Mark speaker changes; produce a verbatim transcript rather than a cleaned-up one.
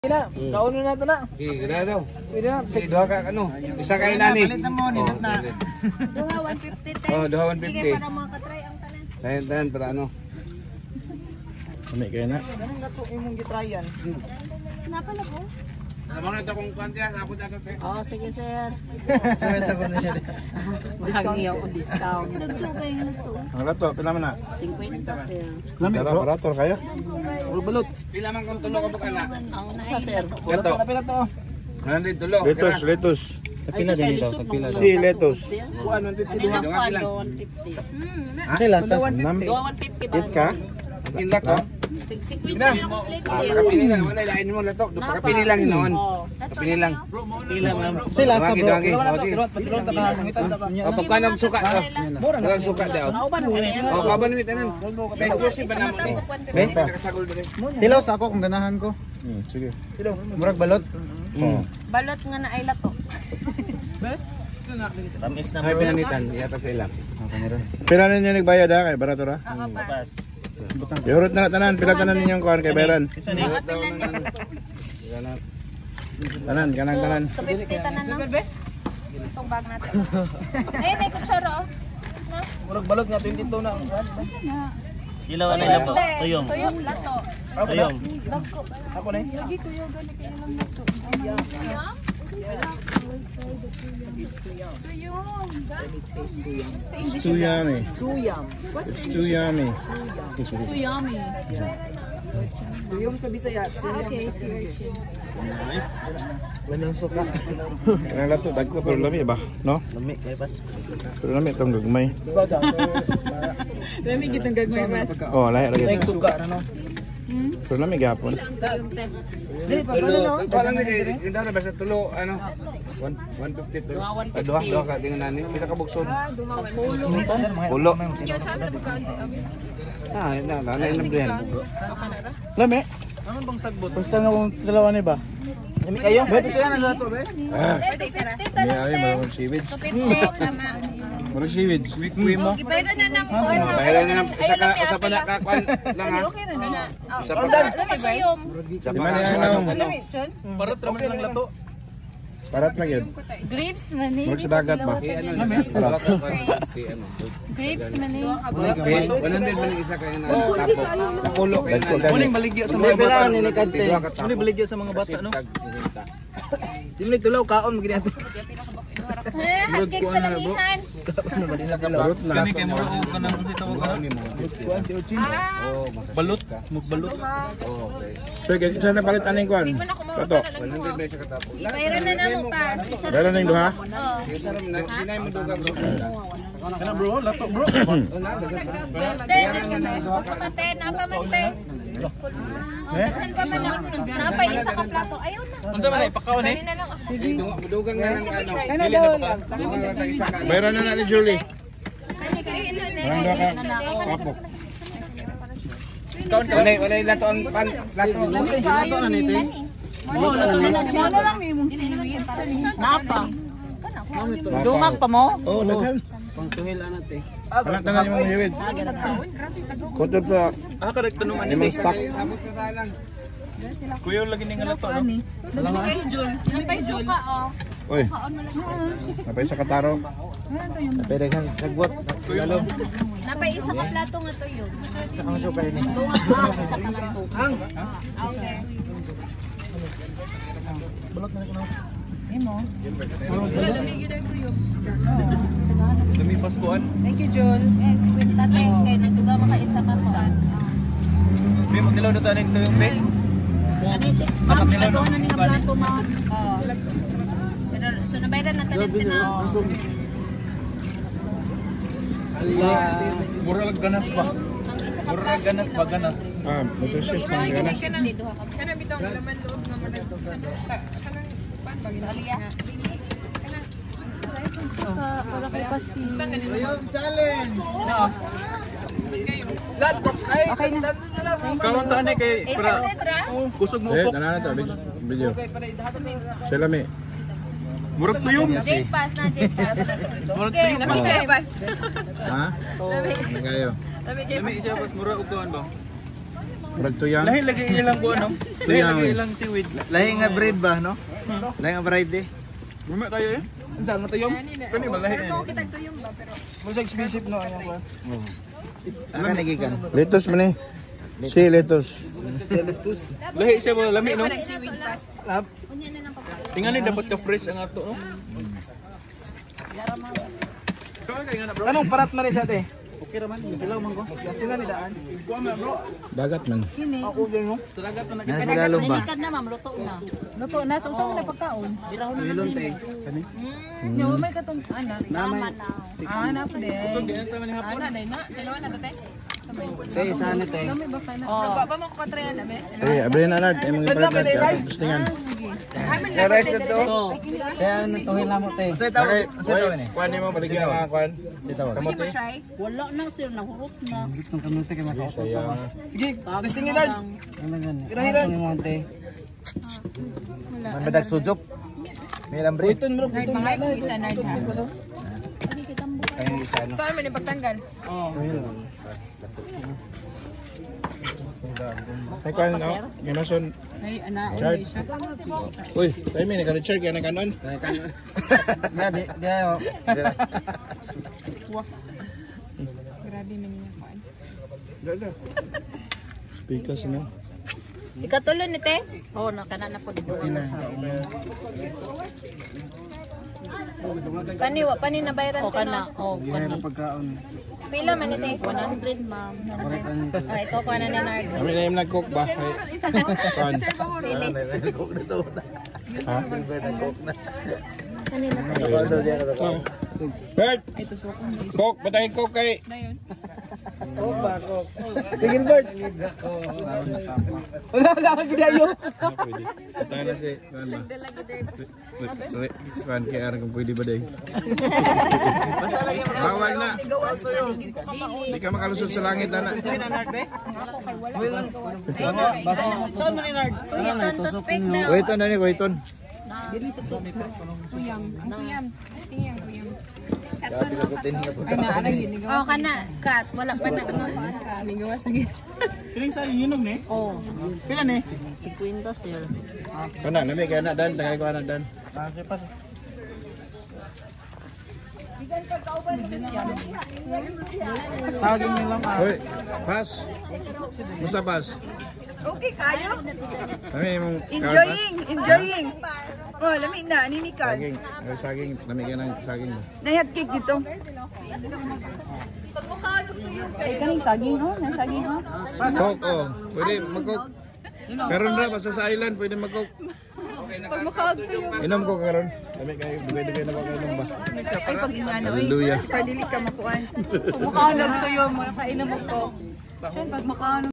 Speaker 1: Na, kauno na to na.
Speaker 2: Okay, gana daw.
Speaker 1: Pwede na.
Speaker 2: Sige, duha ka ano. Isa kayo nani.
Speaker 3: Palit na mo, nindot na.
Speaker 4: Duha one fifty ten.
Speaker 2: Oh, duha one fifty.
Speaker 4: Sige para makatry ang tanan.
Speaker 2: Tahan, tahan, para ano.
Speaker 3: Kami kayo na.
Speaker 1: Ganun na to imong gitryan.
Speaker 4: Napala po?
Speaker 2: Namang nito kung kantya, ako dato te.
Speaker 4: Oh, sige sir.
Speaker 3: Suwesta ko na siya.
Speaker 4: Hangi ako discount. Nagto kayo nagto.
Speaker 3: Ang lato, pila man na?
Speaker 4: fifty sir.
Speaker 3: Lami, operator kayo?
Speaker 1: Puro balot.
Speaker 2: Pila man kung tulo ka bukala.
Speaker 4: Ang nasa sir.
Speaker 1: Balot na pila to.
Speaker 2: Nandito tulo.
Speaker 3: Letos, letos. Pila din ito, pila. Si letos.
Speaker 1: Kuan one fifty duha.
Speaker 4: one fifty. Hmm.
Speaker 3: Kasi lasa, nam.
Speaker 4: one fifty ba?
Speaker 3: Eat ka?
Speaker 2: Kinla ko.
Speaker 4: fifty na yung plate sir.
Speaker 2: Kapili lang, wala ilain mo lato. Kapili lang yun. Kapili lang.
Speaker 1: Pila man.
Speaker 3: Si lasa bro.
Speaker 2: Dawagi,
Speaker 1: Wala na to,
Speaker 2: dawagi.
Speaker 1: tirot, patilon ka ta. Ngitan ta ka.
Speaker 2: O pagka nagsuka to.
Speaker 1: Mura na.
Speaker 2: Walang suka daw.
Speaker 1: Nauban mo.
Speaker 2: O kaban mo tanan. Exclusive ba naman ni?
Speaker 3: Benta.
Speaker 2: Nakasagol ba ni?
Speaker 3: Tilaw sa ako kung ganahan ko. Hmm, sige. Murag balot. Oh.
Speaker 4: Balot nga na ay lato.
Speaker 3: Tamis na
Speaker 2: Ay pinanitan, iyata sa ilang.
Speaker 3: Pila ninyo nagbayad ha kay barato ra?
Speaker 4: Oo pa.
Speaker 3: Yorot na tanan, pila tanan ninyong kuan kay bayaran. Tanan, kanang tanan.
Speaker 4: two fifty tanan na. Itong bag natin. Ayun, may kutsara oh.
Speaker 1: Murag balot nga twenty-two na.
Speaker 5: Ilaw na lang po. Tuyong.
Speaker 4: Tuyong lato.
Speaker 5: Tuyong.
Speaker 1: Ako na.
Speaker 3: It's too yummy.
Speaker 1: Too yum.
Speaker 3: It's too yummy.
Speaker 4: Too yummy.
Speaker 1: Tuyom sa Bisaya. Okay, sir. Walang suka.
Speaker 3: Kanang lato dagko pero lami ba? No?
Speaker 5: Lami kay pas.
Speaker 3: Pero lami tong gagmay.
Speaker 1: Diba daw?
Speaker 4: Dami gitang gagmay mas.
Speaker 3: Oh, lahi lagi.
Speaker 1: Like suka ano?
Speaker 3: Pero lami gapon.
Speaker 1: Dili pa
Speaker 2: Tulo,
Speaker 1: no?
Speaker 2: ito lang ni yung daw na basta tulo ano. one fifty to. Ah, duha, duha ka dengan nani. Kita ka buksod. Pulo. Ah, ina na na ina blend.
Speaker 3: Lami. Ano bang sagbot? Basta na kung dalawa ni ba?
Speaker 1: Lami kayo. Beto kaya na dato be.
Speaker 4: two fifty
Speaker 3: Ni
Speaker 4: tanan
Speaker 3: ay
Speaker 4: sir.
Speaker 3: marong seaweed.
Speaker 4: two fifty tama.
Speaker 3: Marong seaweed. Week week mo.
Speaker 4: Ibayad na ng four.
Speaker 2: Bayaran na isa ka usa pa na ka kwan lang ha.
Speaker 4: Okay na na.
Speaker 2: Isa
Speaker 4: Oh,
Speaker 2: pa.
Speaker 4: lami bayom.
Speaker 3: Di man yan ang
Speaker 5: Parot raman lang lato.
Speaker 3: parat na yun.
Speaker 4: Grapes man eh.
Speaker 3: Marong sa dagat ba?
Speaker 2: Parat. Si ano.
Speaker 4: Grapes man eh.
Speaker 2: Okay, one hundred man yung isa kayo na tapok. Napulo kayo
Speaker 3: Dagko
Speaker 2: na.
Speaker 3: gani.
Speaker 5: Muning baligya sa
Speaker 1: May
Speaker 5: mga
Speaker 1: pera
Speaker 5: bata.
Speaker 1: ni ni kante.
Speaker 2: Dua ka tapok.
Speaker 5: Muning baligya sa mga bata no.
Speaker 1: Dili ni tulaw kaon mo gini ato.
Speaker 4: Eh, hotcake sa langihan.
Speaker 3: Parot na.
Speaker 5: Kani kay mura og kanang si tawag ka.
Speaker 1: Kuan si Ochin.
Speaker 4: Ah,
Speaker 5: Balot, magbalot.
Speaker 2: Oh, okay.
Speaker 3: So, kaya saan na palit aning kuan?
Speaker 4: di mo na kumuha
Speaker 3: Tato.
Speaker 4: na lang
Speaker 2: one hundred
Speaker 4: duha.
Speaker 2: man isa ka tapok.
Speaker 4: Ibayaran na namo pa. Isa
Speaker 3: Meron ning duha?
Speaker 4: Oh.
Speaker 2: Isa ram na sinay mo dugang bro.
Speaker 5: Kana bro, lato bro.
Speaker 4: Ten, usa ka ten, apa man te? Oh, daghan pa man lang. Napay isa ka plato. Ayaw na.
Speaker 5: Unsa man ay pakaon eh?
Speaker 4: Dali na lang.
Speaker 2: Dugang na lang ano.
Speaker 1: Kana daw lang.
Speaker 2: Dugang na lang isa ka.
Speaker 3: Bayaran na na ni Julie.
Speaker 4: Ani kay ino na.
Speaker 3: Parang duha ka kapok.
Speaker 2: Wala wala lato ang pan lato.
Speaker 1: Lato na nito.
Speaker 4: Ano lang yung seaweed? Napa.
Speaker 3: Dumag pa mo?
Speaker 1: Oh, daghan. Pangtuhil anat eh.
Speaker 3: Anak tanan yung mga yuwid. Kutob sa
Speaker 5: Ah kada tanungan
Speaker 3: limang
Speaker 5: ni.
Speaker 3: stock.
Speaker 2: Abot na tayo lang.
Speaker 5: Kuya lagi ning lato no.
Speaker 4: Napay suka oh.
Speaker 3: Uy. Napay sa kataro. Napay daghang sagwat. Lalo.
Speaker 4: Napay isa ka plato nga tuyo.
Speaker 3: Sa kang suka ini.
Speaker 4: Duha ka isa ka lang to.
Speaker 1: Ang
Speaker 4: Okay.
Speaker 5: Dami paskuan.
Speaker 4: Thank you, Jol. Eh, si Quinta te kay nagduga maka isa ka saan.
Speaker 5: May magdilaw na tanin tuyong be. Apat nila no.
Speaker 4: Oh. Pero so nabayran na tanin tinaw.
Speaker 5: Mura lang ganas ba?
Speaker 4: Ang isa ka
Speaker 5: Mura lang ganas ba ganas?
Speaker 3: Ah, nutritious pang ganas.
Speaker 4: Hindi duha ka.
Speaker 6: Kana bitong laman loob nga man kanang kanang pan bagay
Speaker 4: Aliya.
Speaker 6: wala kay pasti.
Speaker 1: okay na.
Speaker 5: Kawan ta ni kay
Speaker 4: eight
Speaker 5: para
Speaker 4: hundred ra?
Speaker 5: kusog mo
Speaker 3: Eh,
Speaker 5: pok.
Speaker 3: tanan na to video. Sila mi.
Speaker 5: Murag tuyong.
Speaker 4: J pass na J pass.
Speaker 5: Murag
Speaker 4: Okay,
Speaker 5: tuyong.
Speaker 4: nami kay pass.
Speaker 3: Ha? Kayo.
Speaker 5: Dami siya pas mura og kuan ba?
Speaker 3: Murag tuyang.
Speaker 5: Lahi lagi ilang ko ano. Lahi
Speaker 3: Tuyang.
Speaker 5: lagi ilang seaweed.
Speaker 3: Lahi nga breed ba, no? Lahi nga variety.
Speaker 5: Mama kayo eh. Saan matayom? Kani malahi eh.
Speaker 4: Ano kita tuyong ba pero
Speaker 5: Musag spaceship no ayan ko.
Speaker 3: Aka nagikan. Lettuce man eh. Si lettuce.
Speaker 5: Lahi siya ba lami no?
Speaker 4: parang seaweed pass.
Speaker 5: Lab.
Speaker 4: Unya na nang pagkain.
Speaker 5: Tingnan dapat ka fresh ang ato no.
Speaker 1: Anong parat na rin siya, te?
Speaker 2: Okay raman, ilaw man ko.
Speaker 1: Sila ni daan.
Speaker 3: Dagat man.
Speaker 1: Ako din, no?
Speaker 3: Nasa Tagalog ba?
Speaker 6: Luto na, so saan mo na pagkaon?
Speaker 1: Ilon, te. Kani?
Speaker 6: Yo, may katong anak.
Speaker 1: Namay.
Speaker 6: Ah, anak din.
Speaker 4: Ana day na, dalawa na to te.
Speaker 1: Te, sana, te.
Speaker 4: Nagba ba mo ko katrean na be?
Speaker 3: Eh, abrin na nard. Ay, mga iparat nard. Gustingan.
Speaker 1: Rice na to. Kaya ano, tuhil na mo, te.
Speaker 3: Okay, okay. Kuhan mo, baligyan mga kuhan. Kamote.
Speaker 4: Try.
Speaker 6: Wala na sir, nahurot na.
Speaker 1: Itong kamote kay makaw.
Speaker 3: Sayang.
Speaker 1: Sige, gisingin, Lord. Ano gan? Ira-ira. Ano mo, te?
Speaker 3: Manbadag sujok. May lambre.
Speaker 1: Ito, bro. Ito,
Speaker 4: Mga ko isa na ha.
Speaker 1: Kaya isa, no?
Speaker 4: Saan man ipagtanggal?
Speaker 1: Tuhil lang.
Speaker 3: Ay, kuhan, no? Ganason.
Speaker 6: Ay, anak.
Speaker 3: Chard. Uy, tayo may naka-recharge kaya na kanon.
Speaker 1: Nga, di, di ayo.
Speaker 4: Grabe man niya kuan.
Speaker 3: Pikas mo.
Speaker 4: Ikatulo ni te.
Speaker 6: Oo, nakana na po dito.
Speaker 4: Kani wa pa ni nabayaran
Speaker 6: O
Speaker 4: te
Speaker 6: kana,
Speaker 4: no.
Speaker 6: o
Speaker 1: Di ayo pagkaon.
Speaker 4: Pila man ni te?
Speaker 6: one hundred ma'am.
Speaker 1: Correct ano to.
Speaker 4: Ay, ko kuha na ni Nard.
Speaker 3: Kami na yung nag-cook ba? Ay,
Speaker 4: Isa ko.
Speaker 3: kuhan.
Speaker 4: Release.
Speaker 3: Nag-cook na to. Ha? Nag-cook na.
Speaker 4: Kanina pa.
Speaker 3: Bert! Cook! Batay cook kay... Cook ba? Cook.
Speaker 1: Tingin, Lord. Wala, wala kang gidayo.
Speaker 3: Ah, pwede. Tayo na si... Kuhan ba? Re- Kuhan kay Aaron kung pwede ba day? Bawal na!
Speaker 4: Gawas paligid ko ka maon.
Speaker 3: Hindi ka makalusot sa langit, anak.
Speaker 1: Saan man ni Lord?
Speaker 4: Kuhiton toothpick na.
Speaker 3: Kuhiton na ni, kuhiton.
Speaker 4: Kuyang. Ang kuyang. Stingyan kuyang.
Speaker 6: Ay, naarang yun.
Speaker 4: Oh, kana. Kat. Wala pa na. Ano pa? Kat.
Speaker 6: Gawas lagi.
Speaker 5: Kining sa hinog ni.
Speaker 6: Oo.
Speaker 5: Pila ni?
Speaker 6: fifty sir.
Speaker 3: Kana, nami kaya na, Dan. Tagay ko anak, Dan.
Speaker 1: Kasi pas. Saging nilang ah.
Speaker 3: Uy, pas. Musta pas?
Speaker 7: Okay, kayo?
Speaker 3: Kami mong...
Speaker 7: Enjoying, enjoying. Oh, lamig na, ninikar.
Speaker 3: Saging. Ay, saging. Nami kaya ng saging ba?
Speaker 7: Nayat cake dito. Ay, kaning saging, oh. Nang saging, oh.
Speaker 3: Cook, oh. Pwede mag-cook. Karon ra, basta sa island, pwede mag-cook.
Speaker 7: Pag makawag ko yung...
Speaker 3: Inom ko karon. Kami kayo, dugay-dugay na ba kayo inom ba?
Speaker 7: Ay, pag ingana, ay.
Speaker 3: Hallelujah.
Speaker 7: Pardili ka makuan.
Speaker 6: Mukha na to yun. Mga kainom mo to. Pag makaano